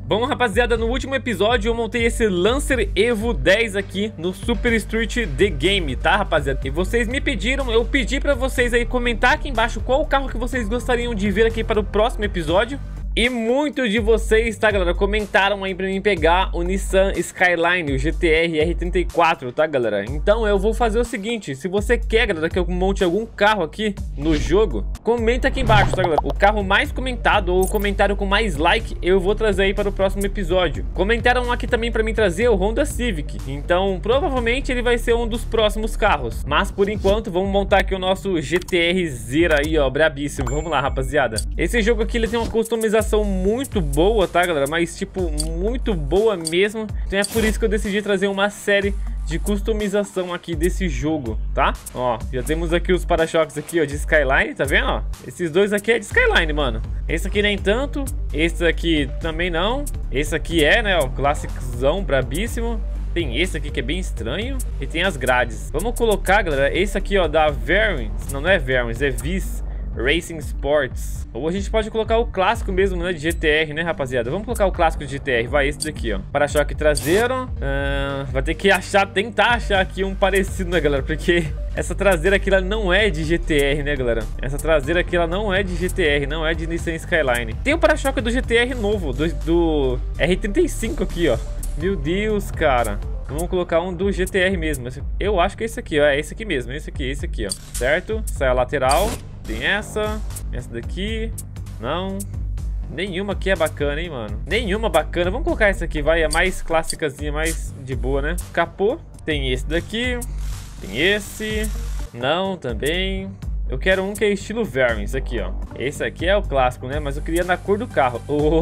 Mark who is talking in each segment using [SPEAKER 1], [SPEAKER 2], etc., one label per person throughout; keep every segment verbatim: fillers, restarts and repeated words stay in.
[SPEAKER 1] Bom, rapaziada, no último episódio eu montei esse Lancer Evo dez aqui no Super Street The Game, tá, rapaziada? E vocês me pediram, eu pedi pra vocês aí comentar aqui embaixo qual o carro que vocês gostariam de ver aqui para o próximo episódio. E muitos de vocês, tá, galera, comentaram aí pra mim pegar o Nissan Skyline, o G T R R trinta e quatro, tá, galera? Então eu vou fazer o seguinte, se você quer, galera, que eu monte algum carro aqui no jogo, comenta aqui embaixo, tá, galera? O carro mais comentado ou o comentário com mais like, eu vou trazer aí para o próximo episódio. Comentaram aqui também pra mim trazer o Honda Civic, então provavelmente ele vai ser um dos próximos carros. Mas por enquanto, vamos montar aqui o nosso G T R Zero aí, ó, brabíssimo. Vamos lá, rapaziada. Esse jogo aqui, ele tem uma customização muito boa, tá, galera? Mas tipo, muito boa mesmo. Então é por isso que eu decidi trazer uma série de customização aqui desse jogo, tá? Ó, já temos aqui os para-choques aqui, ó, de Skyline, tá vendo, ó? Esses dois aqui é de Skyline, mano. Esse aqui nem tanto, esse aqui também não. Esse aqui é, né, ó, classiczão, brabíssimo. Tem esse aqui que é bem estranho. E tem as grades. Vamos colocar, galera, esse aqui, ó, da Verwins. Não, não é Verwins, é Viz Racing Sports. Ou a gente pode colocar o clássico mesmo, né, de G T R, né, rapaziada? Vamos colocar o clássico de G T R. Vai, esse daqui, ó. Para-choque traseiro. uh, Vai ter que achar, tentar achar aqui um parecido, né, galera? Porque essa traseira aqui, ela não é de G T R, né, galera? Essa traseira aqui, ela não é de G T R, não é de Nissan Skyline. Tem o para-choque do G T R novo, do, do R trinta e cinco aqui, ó. Meu Deus, cara. Vamos colocar um do G T R mesmo. Eu acho que é esse aqui, ó. É esse aqui mesmo, esse aqui, esse aqui, ó. Certo? Sai a lateral. Tem essa, essa daqui. Não. Nenhuma aqui é bacana, hein, mano. Nenhuma bacana. Vamos colocar essa aqui, vai. É mais clássicazinha, mais de boa, né? Capô. Tem esse daqui. Tem esse. Não, também. Eu quero um que é estilo Verwins, aqui, ó. Esse aqui é o clássico, né? Mas eu queria na cor do carro.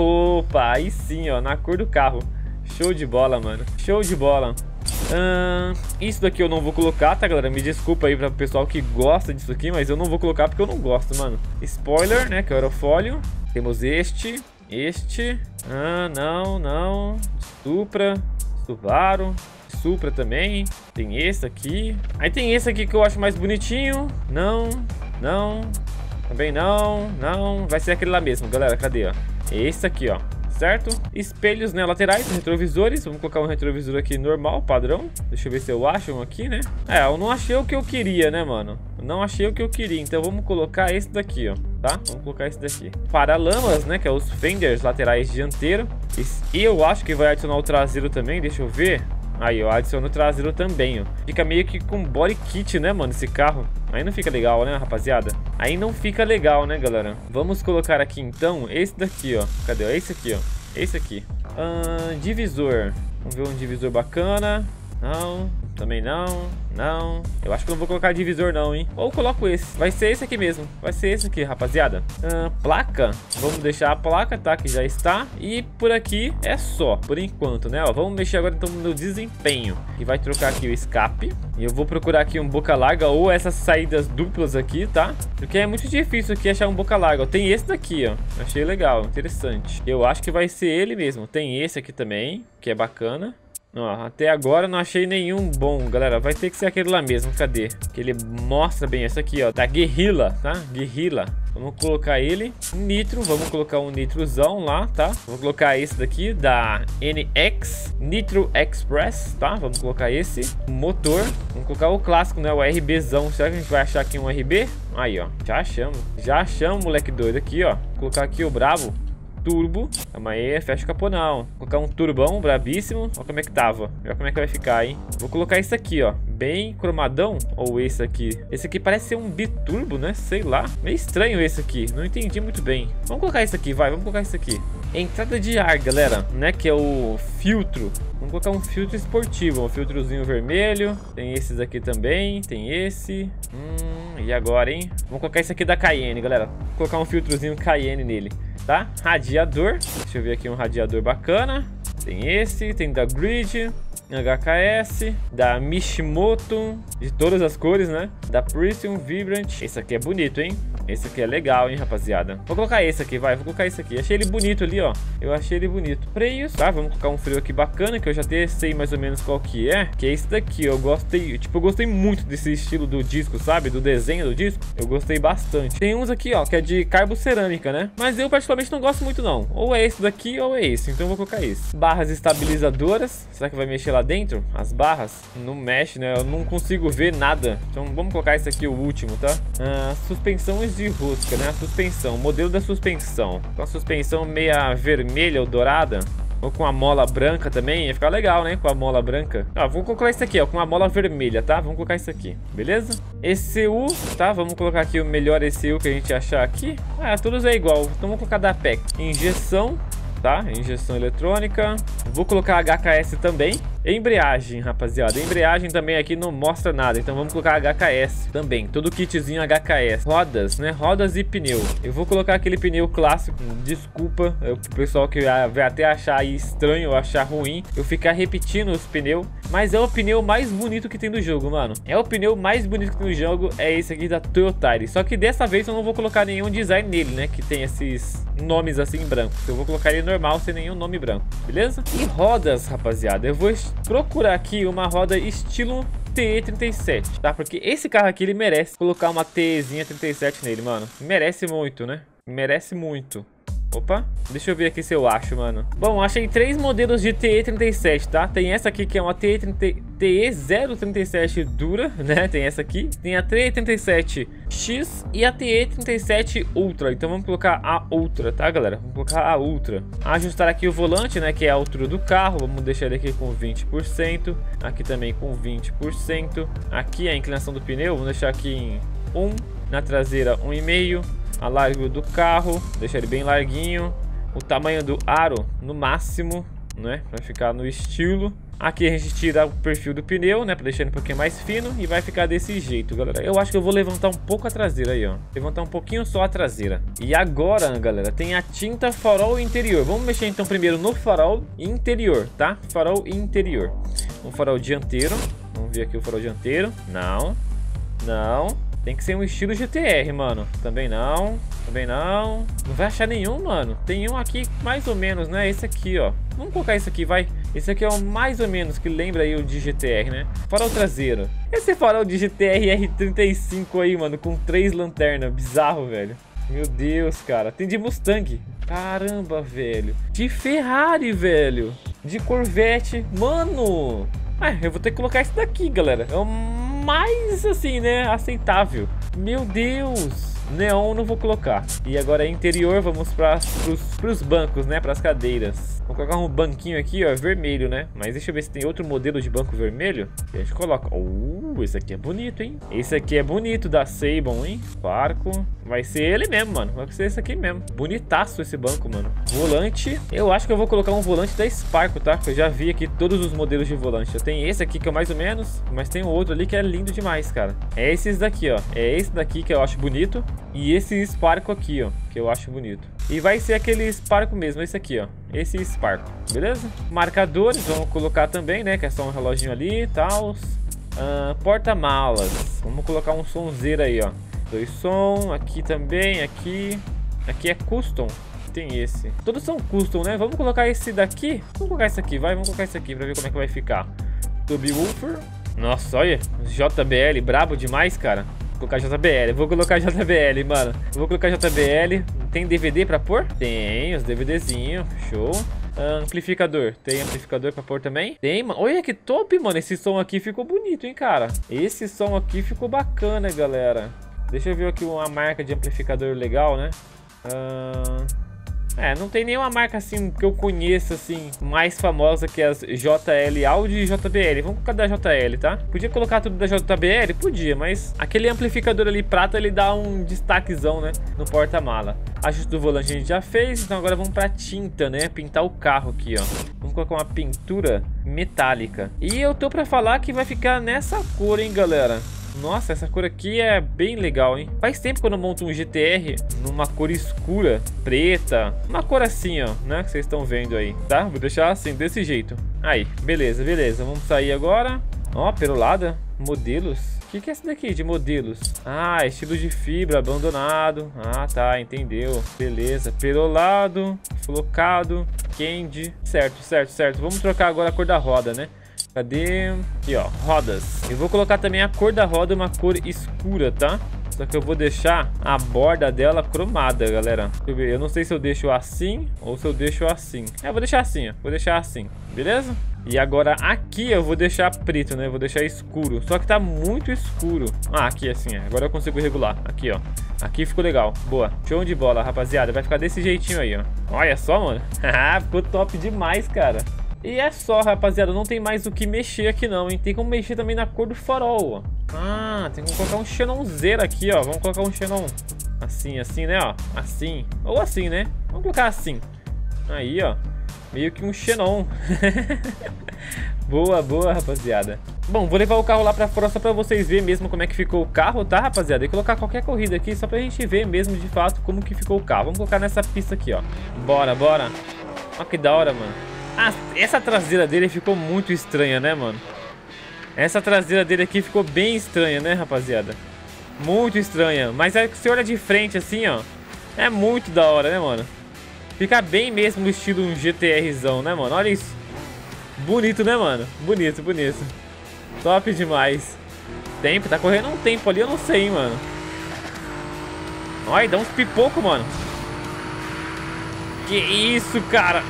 [SPEAKER 1] Opa, aí sim, ó. Na cor do carro. Show de bola, mano. Show de bola. Uh, isso daqui eu não vou colocar, tá, galera? Me desculpa aí para o pessoal que gosta disso aqui, mas eu não vou colocar porque eu não gosto, mano. Spoiler, né, que é o aerofólio. Temos este, este. Ah, não, não. Supra, Subaru, Supra também. Tem esse aqui. Aí tem esse aqui que eu acho mais bonitinho. Não, não. Também não, não. Vai ser aquele lá mesmo, galera. Cadê, ó? Esse aqui, ó. Certo? Espelhos, né, laterais, retrovisores. Vamos colocar um retrovisor aqui normal, padrão. Deixa eu ver se eu acho um aqui, né? É, eu não achei o que eu queria, né, mano? Eu não achei o que eu queria, então vamos colocar esse daqui, ó. Tá? Vamos colocar esse daqui. Paralamas, né, que é os fenders laterais dianteiro. E eu acho que vai adicionar o traseiro também, deixa eu ver. Aí, eu adiciono o traseiro também, ó. Fica meio que com body kit, né, mano, esse carro. Aí não fica legal, né, rapaziada? Aí não fica legal, né, galera? Vamos colocar aqui, então, esse daqui, ó. Cadê? Esse aqui, ó. Esse aqui. Ah, divisor. Vamos ver um divisor bacana. Não, também não. Não, eu acho que não vou colocar divisor não, hein. Ou coloco esse, vai ser esse aqui mesmo. Vai ser esse aqui, rapaziada. ah, Placa, vamos deixar a placa, tá, que já está. E por aqui é só, por enquanto, né, ó. Vamos mexer agora então no desempenho. E vai trocar aqui o escape. E eu vou procurar aqui um boca larga ou essas saídas duplas aqui, tá? Porque é muito difícil aqui achar um boca larga. Tem esse daqui, ó, achei legal, interessante. Eu acho que vai ser ele mesmo. Tem esse aqui também, que é bacana. Ó, até agora não achei nenhum bom, galera. Vai ter que ser aquele lá mesmo, cadê? Que ele mostra bem esse aqui, ó, da Guerrilla, tá? Guerrilla. Vamos colocar ele. Nitro, vamos colocar um nitrozão lá, tá? Vou colocar esse daqui, da N X Nitro Express, tá? Vamos colocar esse. Motor, vamos colocar o clássico, né? O RBzão. Será que a gente vai achar aqui um R B? Aí, ó, já achamos. Já achamos, moleque doido, aqui, ó. Vou colocar aqui o brabo. Turbo, calma aí, fecha o capô não. Vou colocar um turbão brabíssimo. Olha como é que tava, olha como é que vai ficar, hein. Vou colocar esse aqui, ó, bem cromadão. Ou esse aqui, esse aqui parece ser um biturbo, né, sei lá. Meio estranho esse aqui, não entendi muito bem. Vamos colocar esse aqui, vai, vamos colocar esse aqui. Entrada de ar, galera, né, que é o filtro. Vamos colocar um filtro esportivo, um filtrozinho vermelho. Tem esses aqui também, tem esse. Hum, e agora, hein. Vamos colocar esse aqui da Cayenne, galera. Vou colocar um filtrozinho Cayenne nele, tá? Radiador, deixa eu ver aqui um radiador bacana. Tem esse, tem da Grid, H K S, da Mishimoto, de todas as cores, né? Da Precision Vibrant. Esse aqui é bonito, hein? Esse aqui é legal, hein, rapaziada. Vou colocar esse aqui, vai. Vou colocar esse aqui. Achei ele bonito ali, ó. Eu achei ele bonito. Freios, tá? Vamos colocar um freio aqui bacana, que eu já até sei mais ou menos qual que é. Que é esse daqui, eu gostei. Tipo, eu gostei muito desse estilo do disco, sabe? Do desenho do disco. Eu gostei bastante. Tem uns aqui, ó, que é de carbocerâmica, né? Mas eu particularmente não gosto muito, não. Ou é esse daqui, ou é esse. Então eu vou colocar esse. Barras estabilizadoras. Será que vai mexer lá dentro? As barras? Não mexe, né? Eu não consigo ver nada. Então vamos colocar esse aqui, o último, tá? Ah, suspensões de rosca, né? A suspensão. Modelo da suspensão. Com a suspensão meia vermelha ou dourada. Ou com a mola branca também, ia ficar legal, né? Com a mola branca. Ó, vamos colocar isso aqui, ó, com a mola vermelha, tá? Vamos colocar isso aqui, beleza? E C U, tá? Vamos colocar aqui o melhor E C U que a gente achar aqui. Ah, todos é igual. Então vamos colocar da P E C. Injeção, tá? Injeção eletrônica. Vou colocar H K S também. Embreagem, rapaziada. Embreagem também aqui não mostra nada. Então vamos colocar H K S também. Todo kitzinho H K S. Rodas, né? Rodas e pneu. Eu vou colocar aquele pneu clássico. Desculpa. É o pessoal que vai até achar estranho, achar ruim eu ficar repetindo os pneus. Mas é o pneu mais bonito que tem no jogo, mano. É o pneu mais bonito que tem no jogo. É esse aqui da Toyotire. Só que dessa vez eu não vou colocar nenhum design nele, né? Que tem esses nomes assim brancos. Eu vou colocar ele normal, sem nenhum nome branco. Beleza? E rodas, rapaziada. Eu vou procurar aqui uma roda estilo T E trinta e sete, tá? Porque esse carro aqui, ele merece colocar uma TEzinha trinta e sete nele, mano. Merece muito, né? Merece muito. Opa, deixa eu ver aqui se eu acho, mano. Bom, achei três modelos de T E trinta e sete, tá? Tem essa aqui que é uma T E zero trinta e sete dura, né? Tem essa aqui. Tem a T E trinta e sete X e a T E trinta e sete Ultra. Então vamos colocar a Ultra, tá, galera? Vamos colocar a Ultra. Ajustar aqui o volante, né? Que é a altura do carro. Vamos deixar ele aqui com vinte por cento. Aqui também com vinte por cento. Aqui a inclinação do pneu. Vamos deixar aqui em um. Na traseira, um vírgula cinco. A largura do carro, deixar ele bem larguinho. O tamanho do aro no máximo, né? Vai ficar no estilo. Aqui a gente tira o perfil do pneu, né? Pra deixar ele um pouquinho mais fino. E vai ficar desse jeito, galera. Eu acho que eu vou levantar um pouco a traseira aí, ó. Levantar um pouquinho só a traseira. E agora, galera, tem a tinta farol interior. Vamos mexer então primeiro no farol interior, tá? Farol interior. Um farol dianteiro. Vamos ver aqui o farol dianteiro. Não. Não. Tem que ser um estilo G T R, mano. Também não. Também não. Não vai achar nenhum, mano. Tem um aqui mais ou menos, né? Esse aqui, ó. Vamos colocar esse aqui, vai. Esse aqui é o mais ou menos que lembra aí o de G T R, né? Farol traseiro. Esse farol de G T R R trinta e cinco aí, mano. Com três lanternas. Bizarro, velho. Meu Deus, cara. Tem de Mustang. Caramba, velho. De Ferrari, velho. De Corvette. Mano. Ah, eu vou ter que colocar esse daqui, galera. É um mais assim, né, aceitável. Meu Deus. Neon não vou colocar. E agora interior, vamos para os bancos, né, para as cadeiras. Vou colocar um banquinho aqui, ó, vermelho, né? Mas deixa eu ver se tem outro modelo de banco vermelho. E a gente coloca. Uh, esse aqui é bonito, hein? Esse aqui é bonito, da Seibon, hein? Quarco. Vai ser ele mesmo, mano. Vai ser esse aqui mesmo. Bonitaço esse banco, mano. Volante. Eu acho que eu vou colocar um volante da Sparco, tá? Porque eu já vi aqui todos os modelos de volante. Eu tenho esse aqui que é mais ou menos, mas tem um outro ali que é lindo demais, cara. É esses daqui, ó. É esse daqui que eu acho bonito. E esse Sparco aqui, ó, que eu acho bonito. E vai ser aquele Sparco mesmo, esse aqui, ó. Esse Sparco, beleza? Marcadores, vamos colocar também, né? Que é só um reloginho ali e tal. Uh, Porta-malas. Vamos colocar um sonzeiro aí, ó. Dois som, aqui também, aqui. Aqui é custom. Tem esse. Todos são custom, né? Vamos colocar esse daqui. Vamos colocar esse aqui, vai. Vamos colocar esse aqui pra ver como é que vai ficar. Subwoofer. Nossa, olha. J B L, brabo demais, cara. Vou colocar J B L, vou colocar J B L, mano. Vou colocar J B L. Tem D V D pra pôr? Tem, os DVDzinhos. Show. Amplificador. Tem amplificador pra pôr também? Tem, mano. Olha que top, mano. Esse som aqui ficou bonito, hein, cara. Esse som aqui ficou bacana, galera. Deixa eu ver aqui uma marca de amplificador legal, né? Uh... É, não tem nenhuma marca assim que eu conheça assim mais famosa que as J L Audio e J B L. Vamos colocar da J L, tá? Podia colocar tudo da J B L? Podia, mas aquele amplificador ali prata, ele dá um destaquezão, né? No porta-mala. Ajuste do volante a gente já fez, então agora vamos pra tinta, né? Pintar o carro aqui, ó. Vamos colocar uma pintura metálica. E eu tô pra falar que vai ficar nessa cor, hein, galera? Nossa, essa cor aqui é bem legal, hein? Faz tempo que eu não monto um G T R numa cor escura, preta. Uma cor assim, ó, né? Que vocês estão vendo aí, tá? Vou deixar assim, desse jeito. Aí, beleza, beleza. Vamos sair agora. Ó, perolada. Modelos. que que é esse daqui de modelos? Ah, estilo de fibra, abandonado. Ah, tá, entendeu. Beleza, perolado, flocado, candy. Certo, certo, certo. Vamos trocar agora a cor da roda, né? Cadê? Aqui, ó, rodas. Eu vou colocar também a cor da roda, uma cor escura, tá? Só que eu vou deixar a borda dela cromada, galera. Deixa eu ver, eu não sei se eu deixo assim ou se eu deixo assim. É, eu vou deixar assim, ó. Vou deixar assim, beleza? E agora aqui eu vou deixar preto, né? Eu vou deixar escuro. Só que tá muito escuro. Ah, aqui assim, é. Agora eu consigo regular. Aqui, ó. Aqui ficou legal. Boa. Show de bola, rapaziada. Vai ficar desse jeitinho aí, ó. Olha só, mano. Ficou top demais, cara. E é só, rapaziada, não tem mais o que mexer aqui não, hein? Tem como mexer também na cor do farol, ó. Ah, tem como colocar um xenonzeiro aqui, ó. Vamos colocar um xenon assim, assim, né, ó. Assim, ou assim, né? Vamos colocar assim. Aí, ó. Meio que um xenon. Boa, boa, rapaziada. Bom, vou levar o carro lá pra fora só pra vocês verem mesmo como é que ficou o carro, tá, rapaziada? E colocar qualquer corrida aqui só pra gente ver mesmo, de fato, como que ficou o carro. Vamos colocar nessa pista aqui, ó. Bora, bora. Olha que da hora, mano. Ah, essa traseira dele ficou muito estranha, né, mano? Essa traseira dele aqui ficou bem estranha, né, rapaziada? Muito estranha. Mas é que você olha de frente assim, ó. É muito da hora, né, mano? Fica bem mesmo no estilo um GTRzão, né, mano? Olha isso. Bonito, né, mano? Bonito, bonito. Top demais. Tempo, tá correndo um tempo ali, eu não sei, hein, mano. Olha, dá uns pipocos, mano. Que isso, cara?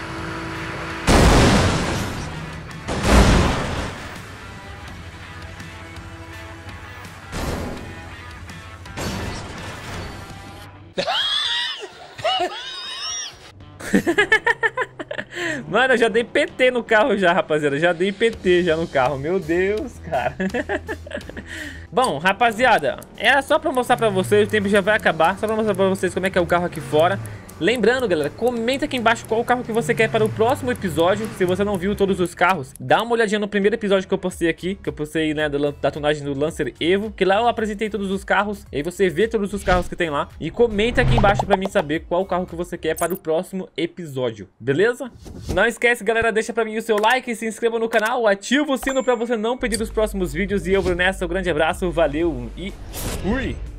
[SPEAKER 1] Mano, eu já dei P T no carro já, rapaziada. Já dei P T já no carro. Meu Deus, cara. Bom, rapaziada, era só pra mostrar pra vocês. O tempo já vai acabar. Só pra mostrar pra vocês como é que é o carro aqui fora. Lembrando, galera, comenta aqui embaixo qual o carro que você quer para o próximo episódio. Se você não viu todos os carros, dá uma olhadinha no primeiro episódio que eu postei aqui, que eu postei, né, da, da tunagem do Lancer Evo, que lá eu apresentei todos os carros. E aí você vê todos os carros que tem lá. E comenta aqui embaixo pra mim saber qual carro que você quer para o próximo episódio, beleza? Não esquece, galera, deixa pra mim o seu like, se inscreva no canal, ativa o sino pra você não perder os próximos vídeos. E eu, Brunesso, um grande abraço, valeu e fui!